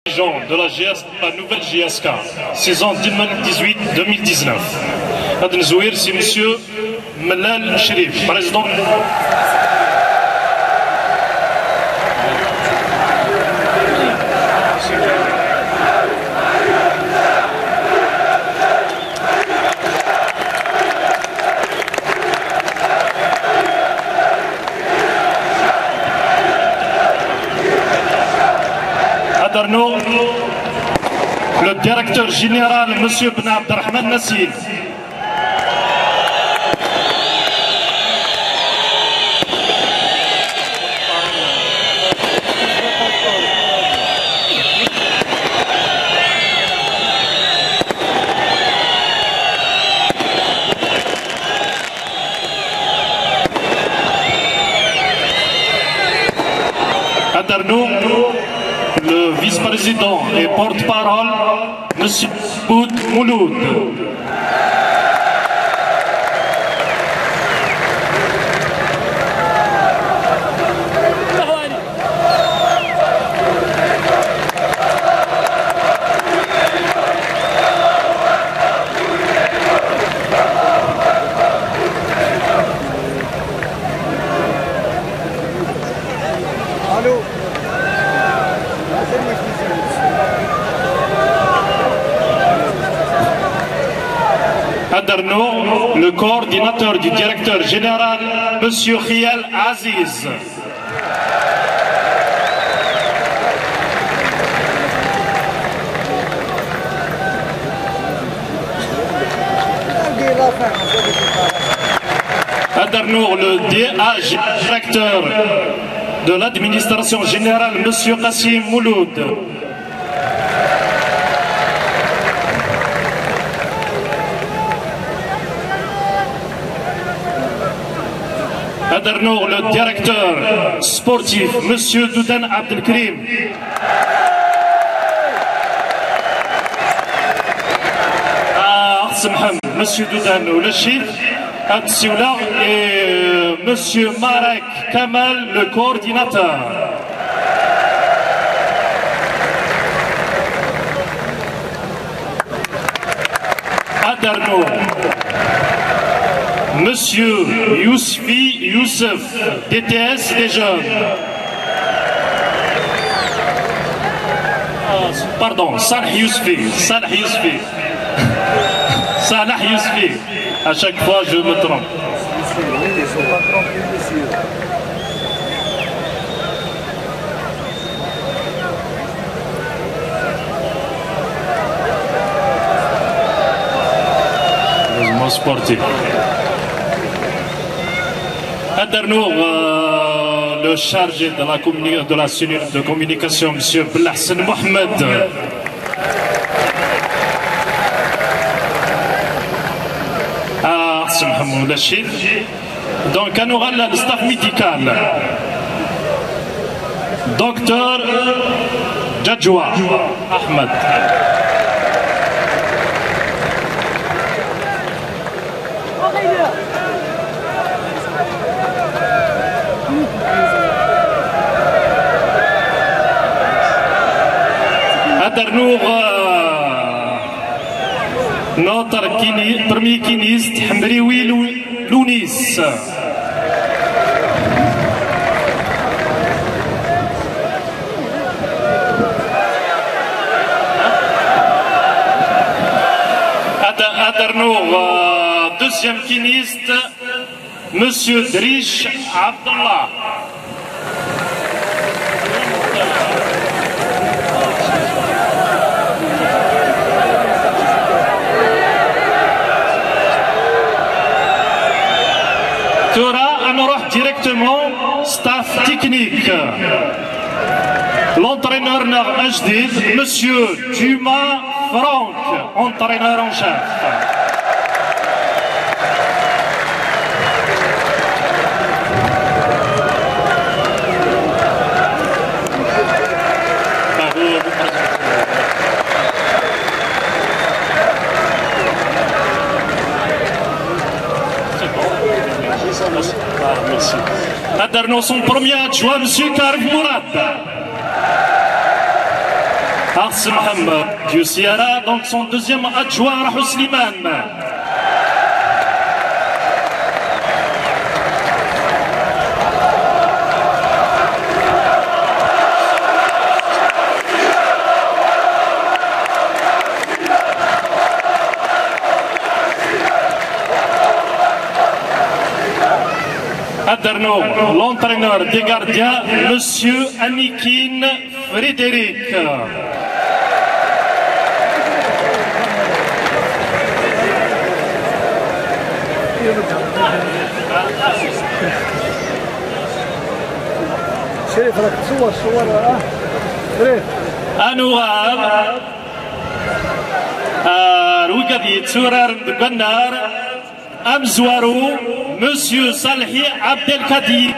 de la nouvelle GSK, saison 2018-2019. هذا نزوير سي مسيو ملال شريف président. Le directeur général, M. Ben Abdelrahman Nassir. Le vice-président et porte-parole, M. Boud Mouloud. Le coordinateur du directeur général, M. Khial Aziz. Le DAG, directeur de l'administration générale, M. Qassim Mouloud. Le directeur sportif, M. Doudan Abdelkrim. M. Doudan ou le chef, et M. Marek Kamal, le coordinateur. Monsieur Yousfi Youssef, DTS des jeunes. Pardon, Salah Yousfi. Salah Yousfi. À chaque fois, je me trompe. Mouvement sportif. Le chargé de la cellule de communication, M. Belhassan Mohamed. Donc, on aura le staff médical. Docteur Djadjoua Ahmed. Notre premier kiniste, Hamrioui Lounis. Deuxième kiniste, M. Drish Abdallah. On aura directement staff technique. L'entraîneur Ajdid, M. Juma Franck, entraîneur en chef. Son premier adjoint, M. Karim Mourad. Ars Mohamed du Sierra, donc son deuxième adjoint Rahou Slimane. Aderno, l'entraîneur des gardiens, Monsieur Anikin Frédéric. شريف راك تصور شريف انوار روكادي تسورار دكنار امزوارو مسيو صالحي عبد الكدير.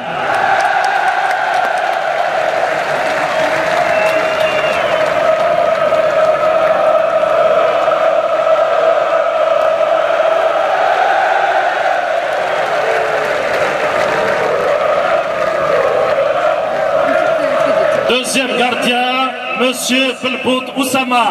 Deuxième gardien, Monsieur Felpout Oussama.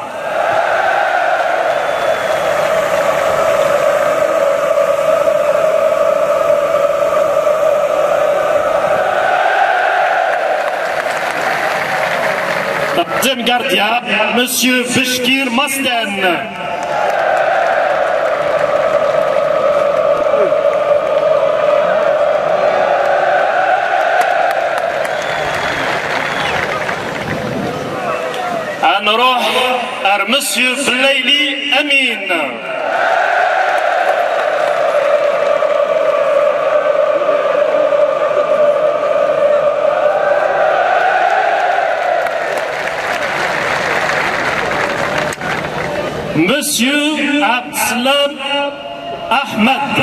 Troisième gardien, Monsieur Beshkir Masten. نروح مسيو بليلي امين. مسيو عبد السلام احمد.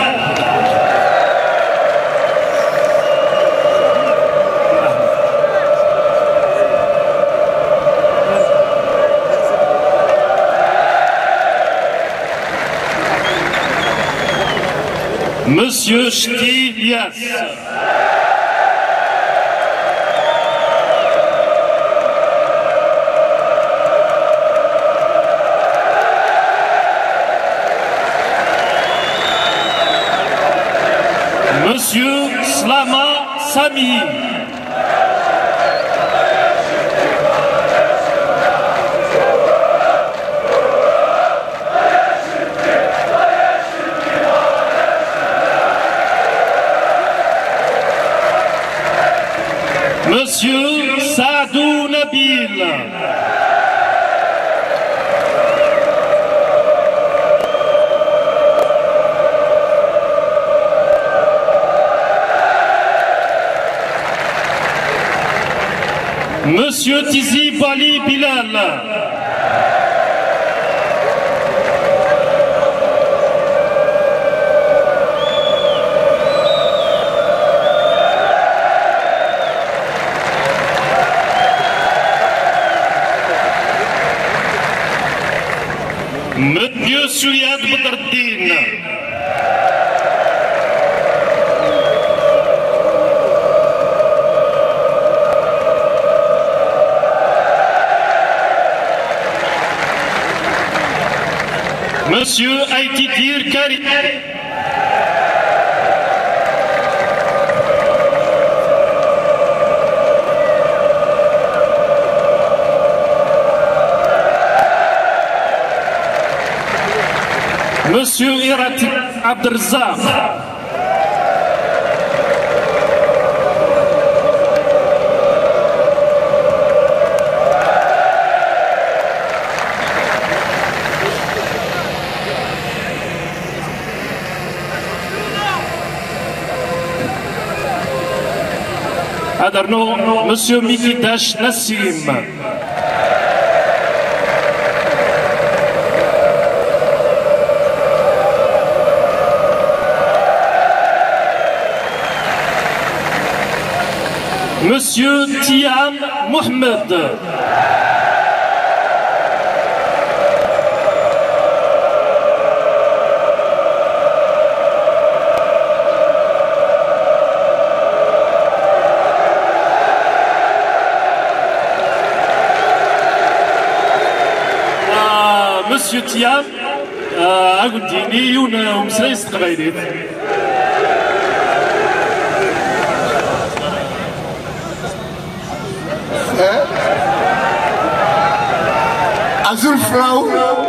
Monsieur Ch'ti Lias. Monsieur Slama Sami. Monsieur Sadou Nabil. Monsieur Tizi Bali Bilal. Monsieur Souyad Badreddin. Monsieur Aïtidir Karim. Monsieur Irati Abdelrazak. Adarno, Monsieur Mikidash Nassim. Monsieur Tiam Mohamed. مسيو تيام أقولتيني ومسلايس تقبايليت أزول فراو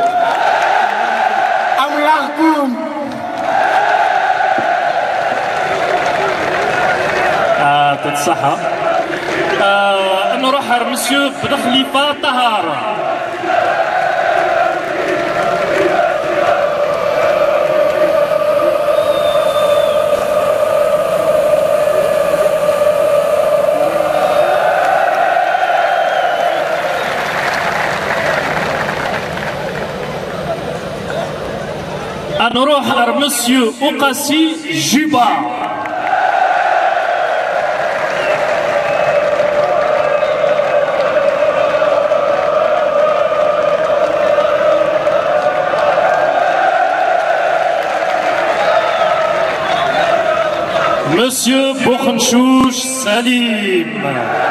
أم لاغكم تتصحى نروح على مسيو بن خليفة طهارة نروح على مسيو أوقاسي جوبا مسيو بوخنشوش سليم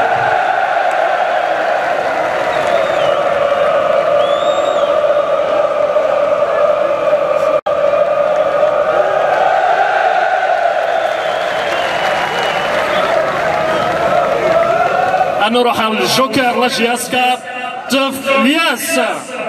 نروح على الجوكر لاجي اسكار تف الياس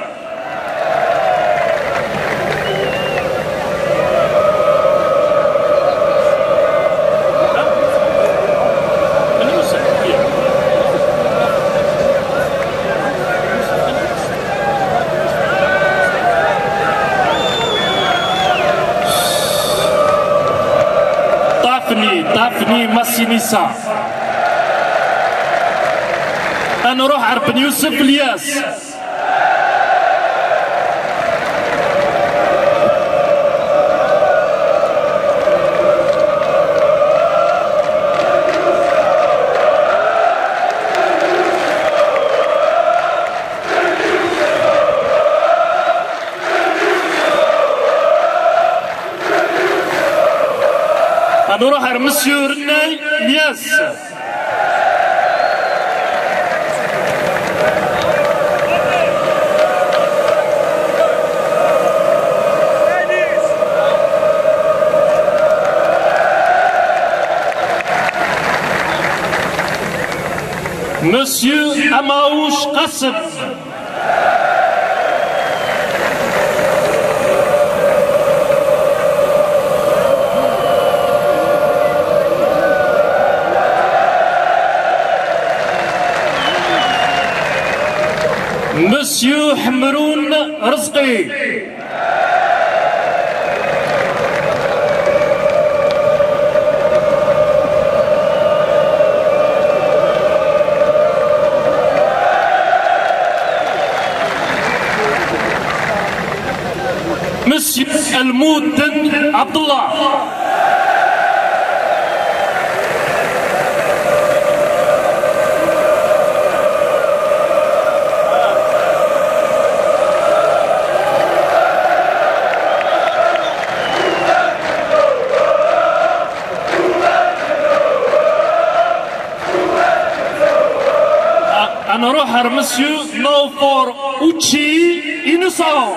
طافني ماسينيسا نروح على بن يوسف الياس نروح على مسيو رناي الياس مسيو أماوش قصب مسيو حمرون رزقي مسيو المودن عبد الله نروح على مسيو نوفور اوتشي إنوسون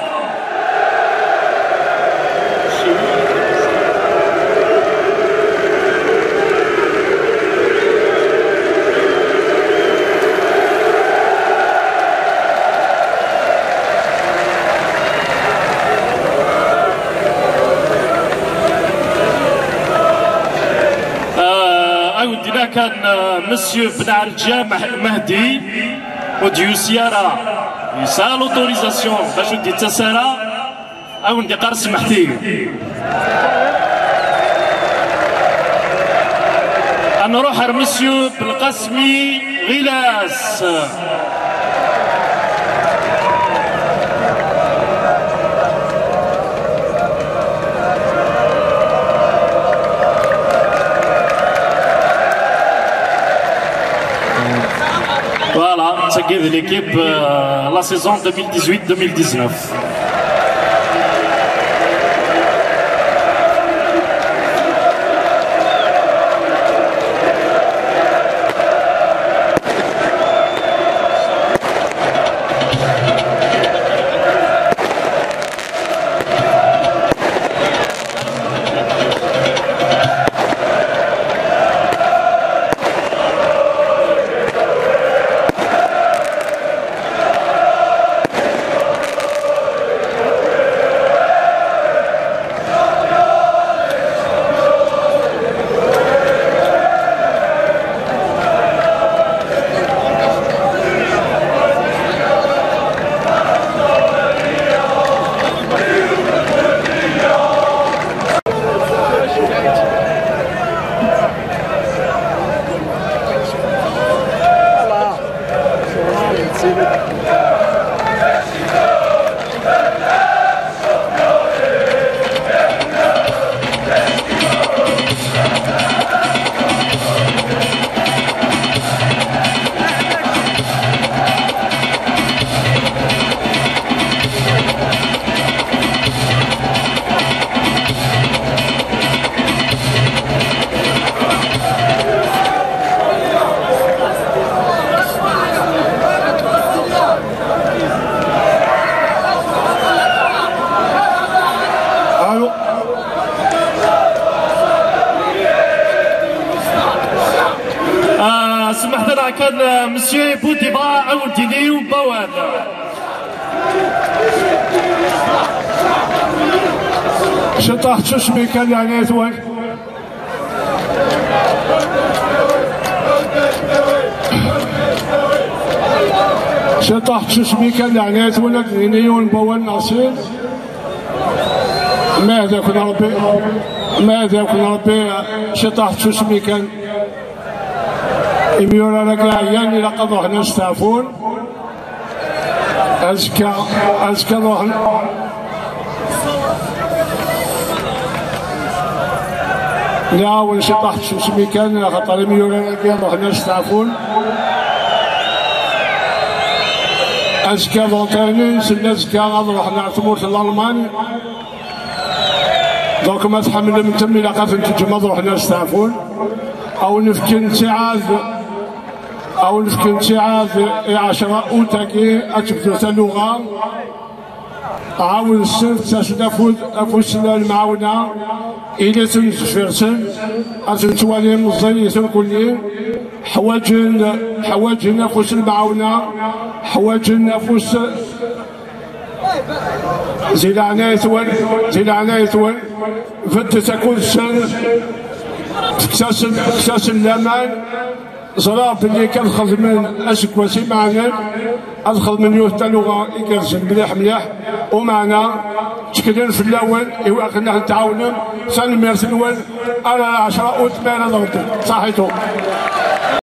أودينا كان مسيو بن عرجة مهدي وديو سيارة يسال اوتوريزاسيون باش ودي تسارة أو ندي قرص محتي نروح على مسيو بالقسمي غلاس Voilà, ça guide l'équipe la saison 2018-2019. مسيو بوديبا عاودتيني وبوان. شطح تشمي كان يعني ثوان شطح تشمي كان يعني ثوان دينيون بوان ناصير ماذا كنا ربي شطح تشمي كان يميونا لك عيان إلى قد روحنا نستعفون أزكى روحنا نعاون شطح تشمي كان خاطر يميونا لك روحنا نستعفون أزكى ضغطانين سنة أزكى غاد روحنا عتمورة الألماني دوك ما تحمل من تم إلى قد تجمد روحنا نستعفون أو نفكن تعاذ 10 أوتاكي أتبدو اللغة عاون السنف تسنفذ أفوسنا المعاونة إلى تنفرسن أتنتوالي مزيسن كلي حواجن أفوس المعاونة حواجن أفوس زيد عنايتون فد تكون السن تكساس اللامان زراب اللي كنخذ من اسكواسي معنا ادخل من يوث اللغه يكرسل مليح ومعنا تكلين في الاول ايوا كنا نتعاونوا سنمارس الاول على 10 و 8 ضغط صحيتو